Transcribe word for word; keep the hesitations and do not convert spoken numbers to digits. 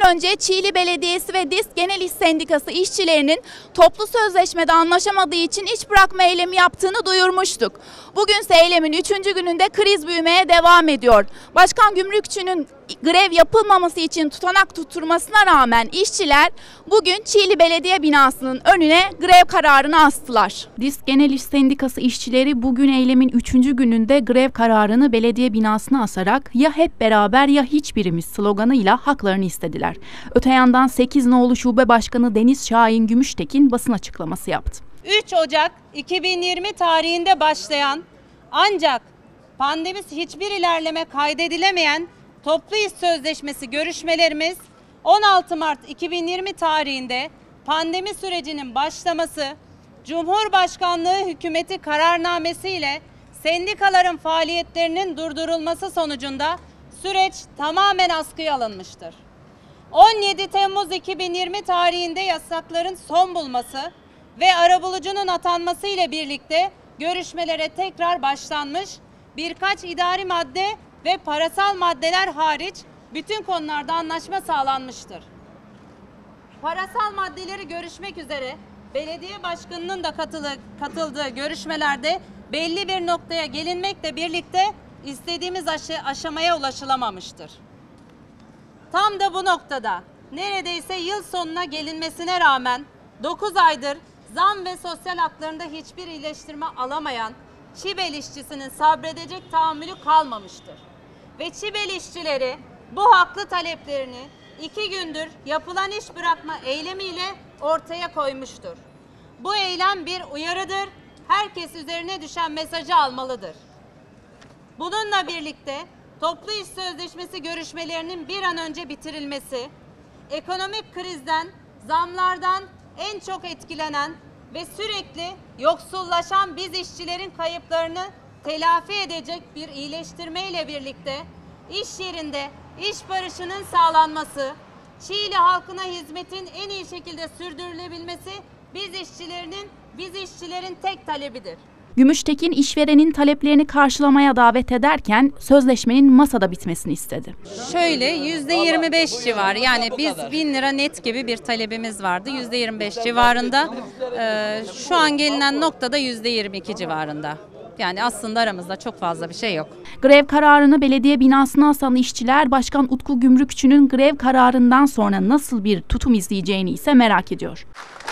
önce Çiğli Belediyesi ve DİSK Genel İş Sendikası işçilerinin toplu sözleşmede anlaşamadığı için iş bırakma eylemi yaptığını duyurmuştuk. Bugünse eylemin üçüncü gününde kriz büyümeye devam ediyor. Başkan Gümrükçü'nün grev yapılmaması için tutanak tutturmasına rağmen işçiler bugün Çiğli Belediye binasının önüne grev kararını astılar. DİSK Genel İş Sendikası işçileri bugün eylemin üçüncü gününde grev kararını belediye binasına asarak "Ya hep beraber ya hiçbirimiz" sloganıyla haklarını istediler. Öte yandan sekiz Nolu Şube Başkanı Deniz Şahin Gümüştekin basın açıklaması yaptı. üç Ocak iki bin yirmi tarihinde başlayan ancak pandemisi hiçbir ilerleme kaydedilemeyen toplu iş sözleşmesi görüşmelerimiz on altı Mart iki bin yirmi tarihinde pandemi sürecinin başlaması, Cumhurbaşkanlığı hükümeti kararnamesiyle sendikaların faaliyetlerinin durdurulması sonucunda süreç tamamen askıya alınmıştır. on yedi Temmuz iki bin yirmi tarihinde yasakların son bulması ve arabulucunun atanması ile birlikte görüşmelere tekrar başlanmış, birkaç idari madde ve parasal maddeler hariç bütün konularda anlaşma sağlanmıştır. Parasal maddeleri görüşmek üzere belediye başkanının da katılı, katıldığı görüşmelerde belli bir noktaya gelinmekle birlikte istediğimiz aşı, aşamaya ulaşılamamıştır. Tam da bu noktada neredeyse yıl sonuna gelinmesine rağmen dokuz aydır zam ve sosyal haklarında hiçbir iyileştirme alamayan Çibel işçisinin sabredecek tahammülü kalmamıştır. Ve Çibel işçileri bu haklı taleplerini iki gündür yapılan iş bırakma eylemiyle ortaya koymuştur. Bu eylem bir uyarıdır. Herkes üzerine düşen mesajı almalıdır. Bununla birlikte toplu iş sözleşmesi görüşmelerinin bir an önce bitirilmesi, ekonomik krizden, zamlardan en çok etkilenen ve sürekli yoksullaşan biz işçilerin kayıplarını telafi edecek bir iyileştirme ile birlikte iş yerinde iş barışının sağlanması, Çiğli halkına hizmetin en iyi şekilde sürdürülebilmesi biz işçilerinin, biz işçilerin tek talebidir. Gümüştekin işverenin taleplerini karşılamaya davet ederken sözleşmenin masada bitmesini istedi. Şöyle yüzde yirmi beş civarı, yani biz bin lira net gibi bir talebimiz vardı. yüzde yirmi beş civarında, ee, şu an gelinen noktada yüzde yirmi iki civarında. Yani aslında aramızda çok fazla bir şey yok. Grev kararını belediye binasına asan işçiler Başkan Utku Gümrükçü'nün grev kararından sonra nasıl bir tutum izleyeceğini ise merak ediyor.